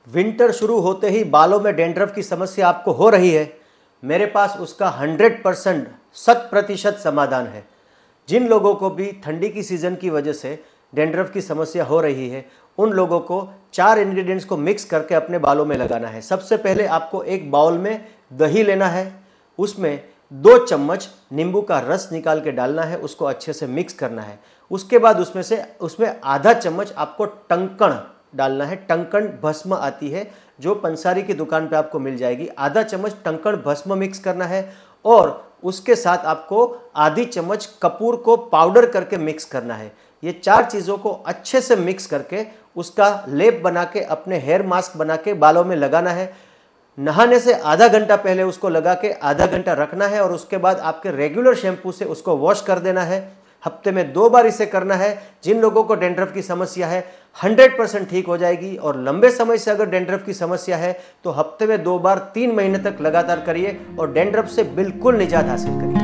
Winter शुरू होते ही बालों में डैंड्रफ की समस्या आपको हो रही है, मेरे पास उसका 100% 100% समाधान है। जिन लोगों को भी ठंडी की सीज़न की वजह से डैंड्रफ की समस्या हो रही है, उन लोगों को 4 इंग्रेडिएंट्स को मिक्स करके अपने बालों में लगाना है। सबसे पहले आपको एक बाउल में दही लेना है, उसमें 2 चम्मच नींबू का रस निकाल के डालना है, उसको अच्छे से मिक्स करना है। उसके बाद उसमें आधा चम्मच आपको टंकण डालना है। टंकण भस्म आती है जो पंसारी की दुकान पे आपको मिल जाएगी। आधा चम्मच टंकण भस्म मिक्स करना है और उसके साथ आपको आधी चम्मच कपूर को पाउडर करके मिक्स करना है। ये 4 चीज़ों को अच्छे से मिक्स करके उसका लेप बना के अपने हेयर मास्क बना के बालों में लगाना है। नहाने से आधा घंटा पहले उसको लगा के आधा घंटा रखना है और उसके बाद आपके रेगुलर शैम्पू से उसको वॉश कर देना है। हफ्ते में 2 बार इसे करना है। जिन लोगों को डैंड्रफ की समस्या है 100% ठीक हो जाएगी। और लंबे समय से अगर डैंड्रफ की समस्या है तो हफ्ते में 2 बार 3 महीने तक लगातार करिए और डैंड्रफ से बिल्कुल निजात हासिल करिए।